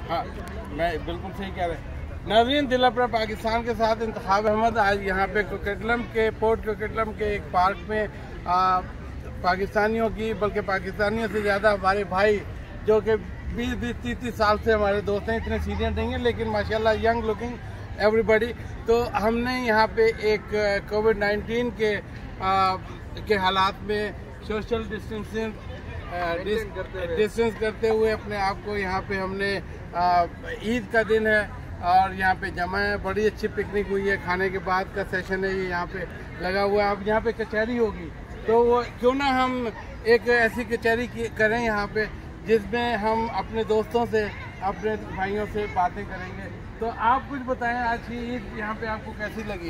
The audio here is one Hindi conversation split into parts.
हाँ, मैं बिल्कुल सही कह रहे हैं। नाज़रीन, दिल अपना पाकिस्तान के साथ इंतखाब अहमद आज यहाँ पे कोकेटलम के पोर्ट कोकेटलम के एक पार्क में पाकिस्तानियों की, बल्कि पाकिस्तानियों से ज़्यादा हमारे भाई जो कि 20-30 साल से हमारे दोस्त हैं, इतने सीनियर नहीं हैं लेकिन माशाल्लाह यंग लुकिंग एवरीबॉडी। तो हमने यहाँ पे एक कोविड-19 के हालात में सोशल डिस्टेंस करते हुए अपने आप को यहाँ पे हमने ईद का दिन है और यहाँ पे जमा है, बड़ी अच्छी पिकनिक हुई है, खाने के बाद का सेशन है ये यहाँ पे लगा हुआ है। अब यहाँ पे कचहरी होगी तो वो क्यों ना हम एक ऐसी कचहरी करें यहाँ पे जिसमें हम अपने दोस्तों से, अपने भाइयों से बातें करेंगे। तो आप कुछ बताएं, आज की ईद यहाँ पे आपको कैसी लगी?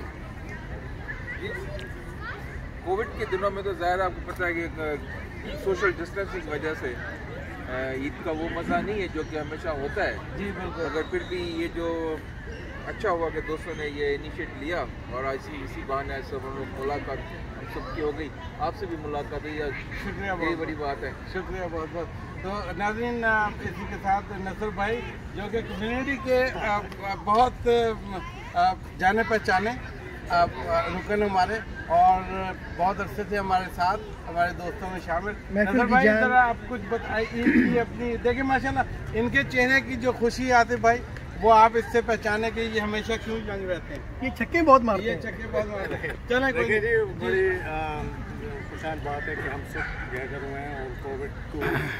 कोविड के दिनों में तो ज़ाहिर आपको पता है कि सोशल डिस्टेंस की वजह से ईद का वो मज़ा नहीं है जो कि हमेशा होता है। जी बिल्कुल। मगर फिर भी ये जो अच्छा हुआ कि दोस्तों ने ये इनिशिएट लिया और इसी बहाने सब हम लोग मुलाकात हम सबकी हो गई, आपसे भी मुलाकात हुई, शुक्रिया, यही बड़ी बात है। शुक्रिया बहुत बहुत। तो नाज़रीन, इसी के साथ नसर भाई जो कि कम्युनिटी के बहुत जाने पहचाने रुकन हमारे और बहुत अरसे से हमारे साथ हमारे दोस्तों में शामिल। नसर भाई जरा आप कुछ बताइए अपनी। देखिए माशाल्लाह इनके चेहरे की जो खुशी आती भाई, वो आप इससे पहचाने कि ये हमेशा क्यों यंग रहते हैं। ये छक्के बहुत मारते हैं, ये छक्के बहुत मारते हैं। चलें, देखिए जी, बड़ी खुशहाल बात है कि हम सब गैदर हुए हैं और कोविड को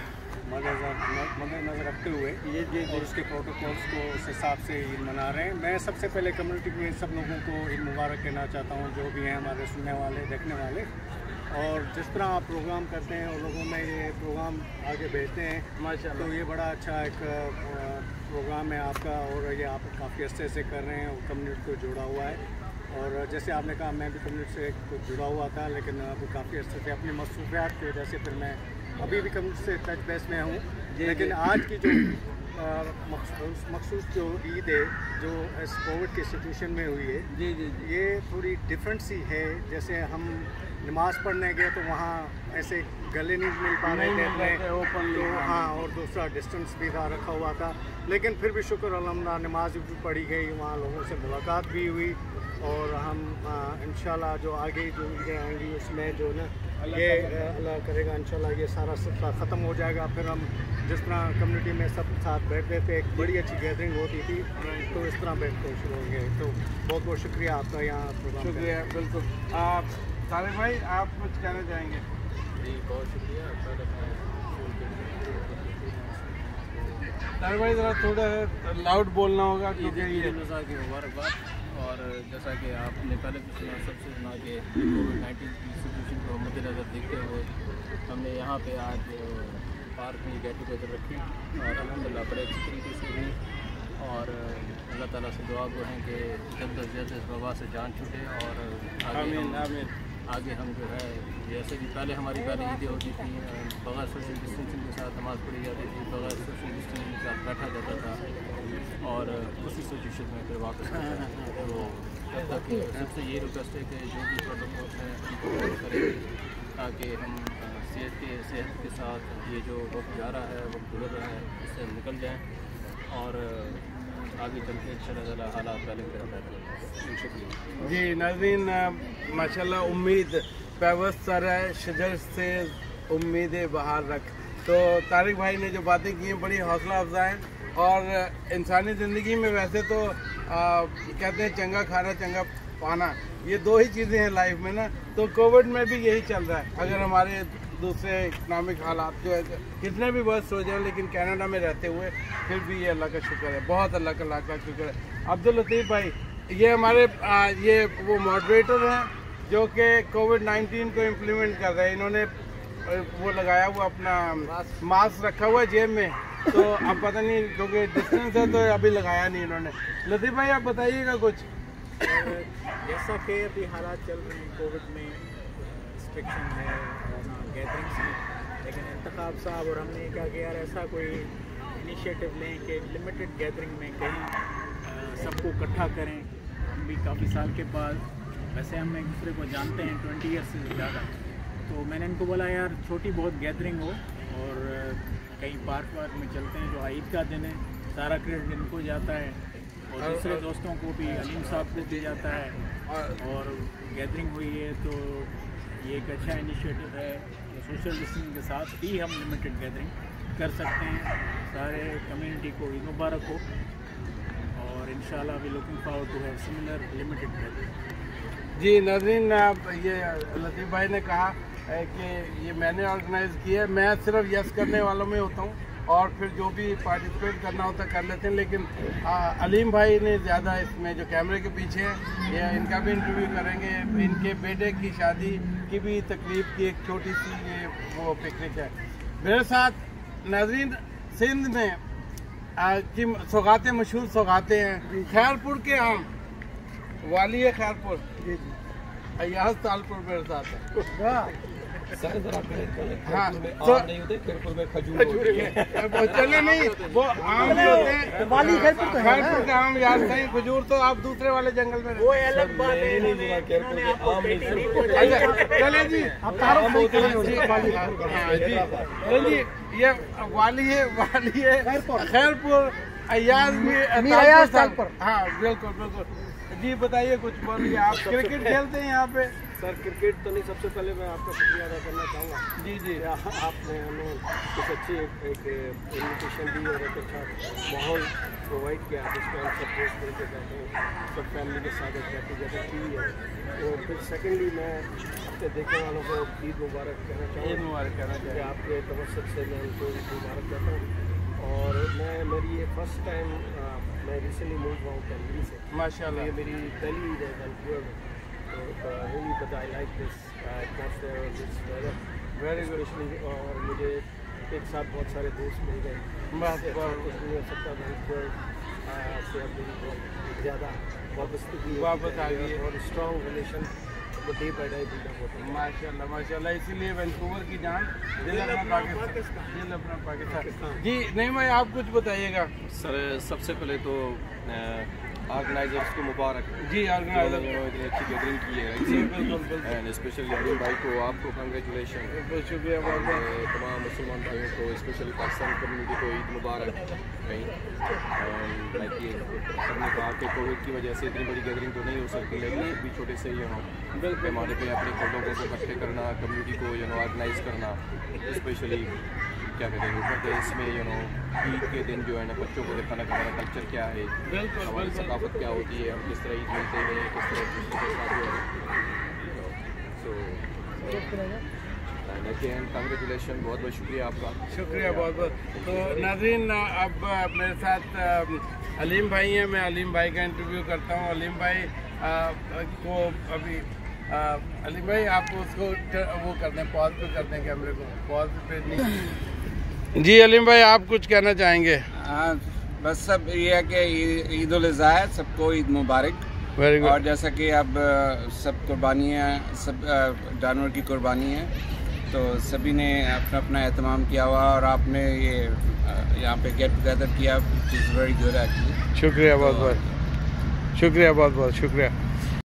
मद्देनजर रखते हुए और उसके प्रोटोकॉल्स को उस हिसाब से ईद मना रहे हैं। मैं सबसे पहले कम्युनिटी में सब लोगों को ईद मुबारक कहना चाहता हूँ, जो भी हैं हमारे सुनने वाले, देखने वाले, और जिस तरह आप प्रोग्राम करते हैं और लोगों में ये प्रोग्राम आगे भेजते हैं माशाल्लाह, तो ये बड़ा अच्छा एक प्रोग्राम है आपका और ये आप काफ़ी अच्छे से कर रहे हैं और कम्युनिटी को जुड़ा हुआ है। और जैसे आपने कहा, मैं भी कम्युनिटी से कुछ जुड़ा हुआ था लेकिन अब काफ़ी अच्छे से अपनी मसरूफियात की वजह से फिर मैं अभी भी कम्युनिटी से टच बेस में हूँ। लेकिन आज की जो मखसूस जो ईद है जो इस कोविड की सिचुएशन में हुई है, जी, ये थोड़ी डिफरेंट सी है। जैसे हम नमाज़ पढ़ने गए तो वहाँ ऐसे गले नहीं मिल पा रहे थे तो हाँ, और दूसरा डिस्टेंस भी रखा हुआ था, लेकिन फिर भी शुक्र अल्हम्दुलिल्लाह नमाज भी पढ़ी गई, वहाँ लोगों से मुलाकात भी हुई और हम इंशाल्लाह जो आगे जो ईदें आएंगी उसमें जो ना ये अल्लाह करेगा इंशाल्लाह ये सारा ख़त्म हो जाएगा। फिर हम जिस तरह कम्युनिटी में सब साथ बैठते थे, एक बड़ी अच्छी गैदरिंग होती थी, तो इस तरह बैठते शुरू होंगे। तो बहुत बहुत शुक्रिया आपका यहाँ प्रोग्राम। शुक्रिया, बिल्कुल। आप सारे भाई आप कुछ कहना चाहेंगे? जी बहुत शुक्रिया। सारे भाई ज़रा थोड़ा लाउड बोलना होगा क्योंकि ये की मुबारकबाद। और जैसा कि आपने पहले भी सुना, सबसे सुना कि कोविड-19 की सिचुएशन को मद्देनज़र देखते हुए हमने यहाँ पे आज पार्क में गेट टुगेदर रखी और अल्हम्दुलिल्लाह बड़े अच्छी तरीके से हुई। और अल्लाह ताला से दुआ गो हैं कि जल्द अज जल्द इस वबा से जान छूटे और आगे हम जो है, जैसे भी पहले हमारी ईदें होती थी बगैर सोशल डिस्टेंसिंग के साथ नमाज़ पढ़ी जाती थी, बगैर सोशल डिस्टेंसिंग के साथ बैठा जाता था और उसी सिचुएशन में फिर वापस आते हैं। तो तब तक सबसे ये रिक्वेस्ट है कि जो भी प्रोटोकॉल हैं उनको फॉलो करें ताकि हम सेहत के साथ ये जो वक्त जा रहा है, वक्त गुजर रहा है, इससे निकल जाएँ और आगे चल के इंशाअल्लाह हालात पहले की तरह बेहतर होंगे। शुक्रिया जी। नाज़रीन, माशाल्लाह उम्मीद पैवस्त सर है, शजर से उम्मीदें बाहर रख। तो तारिक भाई ने जो बातें की हैं बड़ी हौसला अफजा हैं और इंसानी ज़िंदगी में वैसे तो कहते हैं चंगा खाना चंगा पाना, ये दो ही चीज़ें हैं लाइफ में ना। तो कोविड में भी यही चल रहा है। अगर हमारे दूसरे इकनॉमिक हालात जो है कितने भी वर्स्ट हो जाए, लेकिन कनाडा में रहते हुए फिर भी ये अल्लाह का शुक्र है, बहुत अल्लाह का शुक्र है। अब्दुल लतीफ़ भाई ये हमारे ये वो मॉडरेटर हैं जो कि कोविड-19 को इम्प्लीमेंट कर रहे हैं। इन्होंने वो लगाया हुआ अपना मास्क रखा हुआ है जेब में, तो अब पता नहीं क्योंकि डिस्टेंस है तो अभी लगाया नहीं इन्होंने। लतीफ़ भाई आप बताइएगा कुछ। जैसा कि अभी हालात चल रहे हैं कोविड में, रिस्ट्रिक्शन है, गैदरिंग्स हैं, लेकिन इंतखाब साहब और हमने कहा कि यार ऐसा कोई इनिशिएटिव लें कि लिमिटेड गैदरिंग में कहीं सबको इकट्ठा करें। हम भी काफ़ी साल के बाद, वैसे हम एक दूसरे को जानते हैं 20 ईयर्स से ज़्यादा, तो मैंने इनको बोला यार छोटी बहुत गैदरिंग हो और कहीं पार्क वार्क में चलते हैं, जो ईद का दिन है सारा क्रेडिट इनको जाता है और दूसरे दोस्तों को भी, अलीम साहब को भी जाता है। और गैदरिंग हुई है तो ये एक अच्छा इनिशिएटिव है। सोशल डिस्टेंसिंग के साथ ही हम लिमिटेड गैदरिंग कर सकते हैं। सारे कम्युनिटी को ईद मुबारक हो और इंशाल्लाह we looking forward to have similar limited gathering. जी नाज़रीन, ये लतीफ़ भाई ने कहा है कि ये मैंने ऑर्गेनाइज़ किया है। मैं सिर्फ यस करने वालों में होता हूँ और फिर जो भी पार्टिसिपेट करना होता है कर लेते हैं, लेकिन अलीम भाई ने ज़्यादा इसमें जो कैमरे के पीछे है, ये इनका भी इंटरव्यू करेंगे। इनके बेटे की शादी की भी तकरीब की एक छोटी सी ये वो पिकनिक है। मेरे साथ नाज़रीन सिंध में की सौगातें, मशहूर सौगातें हैं। खैरपुर के आम, वाली है खैरपुर, अयाज तालपुर मेरे साथ है। हाँ तो चले नहीं, वो आम भी होते हैं, वाली खैरपुर के आम याद नहीं, खजूर तो आप दूसरे वाले जंगल में। वो अलग बात है। चले जी, जी ये वाली है खैरपुर, अयाज भी तालपुर। हाँ बिल्कुल बिल्कुल। जी बताइए कुछ बोलिए। आप क्रिकेट खेलते हैं यहाँ पे? सर क्रिकेट तो नहीं, सबसे पहले मैं आपका शुक्रिया अदा करना चाहूँगा। जी जी, आपने हमें कुछ अच्छी एक इन्विटेशन दी और एक अच्छा माहौल प्रोवाइड किया जिसको हम सब दोस्त मिलकर बैठे हैं, सब फैमिली के साथ एक गेट टुगेदर की है। तो फिर सेकेंडली मैं अपने देखने वालों को ईद मुबारक कहना चाहूँगा। ईद मुबारक कहना चाहिए। आपके तवसत से मैं उनको ईद मुबारक कहता हूँ। और मेरी ये फर्स्ट टाइम मैं रिसेंटली मूव हुआ हूँ कैमरी से, माशाल्लाह। ये मेरी पहली ईद है वैंकूवर में। तो really but I like this atmosphere और दिस वेदर वेरी स्पेशली। और मुझे एक साथ बहुत सारे दोस्त मिल गए। कुछ नहीं हो सकता, वैंकूवर से अब मेरी बहुत ज़्यादा वापस आ गई है और स्ट्रॉन्ग रिलेशन वो डे बाई डे बिल्डअप होता है। माशाल्लाह माशाल्लाह। इसीलिए वैंकूवर की जान, दिल अपना पाकिस्तान, दिल अपना पाकिस्तान। जी नहीं भाई, आप कुछ बताइएगा। सर सबसे पहले तो ऑर्गेनाइजर्स को मुबारक। जी ऑर्गेनाइजर इतनी अच्छी गैदरिंग की है। जी बिल्कुल बिल्कुल, एंड स्पेशली अलीम भाई को आपको कंग्रेचुलेशन। बहुत शुक्रिया बहुत बहुत। तमाम मुसलमान भाइयों को, स्पेशली पाकिस्तान कम्युनिटी को ईद मुबारक। लाइक ये हमने कहा कि कोविड की वजह से इतनी बड़ी गैदरिंग तो नहीं हो सकती, लेकिन भी छोटे से बिल्कुल पैमाने पे अपने लोगों को इकट्ठे करना, कम्युनिटी को ऑर्गेनाइज करना, स्पेशली क्या कहते हैं ऊपर देश में ईद के दिन जो है ना बच्चों को दिखाना कि हमारा कल्चर क्या है, बिल्कुल हमारी सकाफत क्या होती है, हम किस तरह ईद मिलते हैं, किस तरह दूसरे के साथ जो है। सो अगेन कंग्रेचुलेशन, बहुत बहुत शुक्रिया आपका। शुक्रिया बहुत बहुत। तो नाज़रीन, अब मेरे साथ अलीम भाई हैं, मैं अलीम भाई का इंटरव्यू करता हूँ। अलीम भाई को अभी अलीम भाई आप उसको वो कर दें, पॉज पे कर दें कैमरे को, पॉज पे नहीं। जी अलीम भाई, आप कुछ कहना चाहेंगे? बस सब ये है कि ईद उल अज़हा है, सबको ईद मुबारक। Very good. और जैसा कि अब सब कुर्बानी है, सब जानवर की कुर्बानी है, तो सभी ने अपना अपना एहतमाम किया हुआ और आपने ये यहाँ पे गेट टुगेदर किया, which is very good actually. शुक्रिया बहुत बहुत, शुक्रिया बहुत बहुत, शुक्रिया।